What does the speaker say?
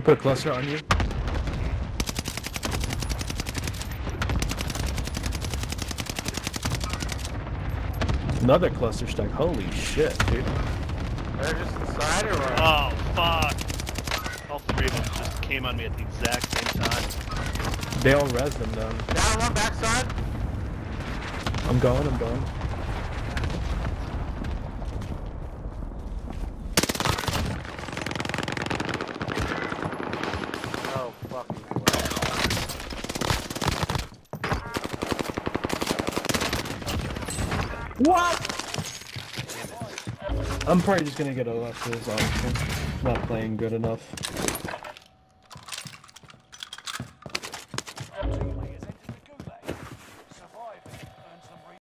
put a cluster on you. Another cluster stack. Holy shit, dude. They're just inside or what? Oh, fuck. All three of them just came on me at the exact same time. They all res them though. Down one backside. I'm going. Oh, fucking What? I'm probably just gonna get a left for this, honestly. Not playing good enough.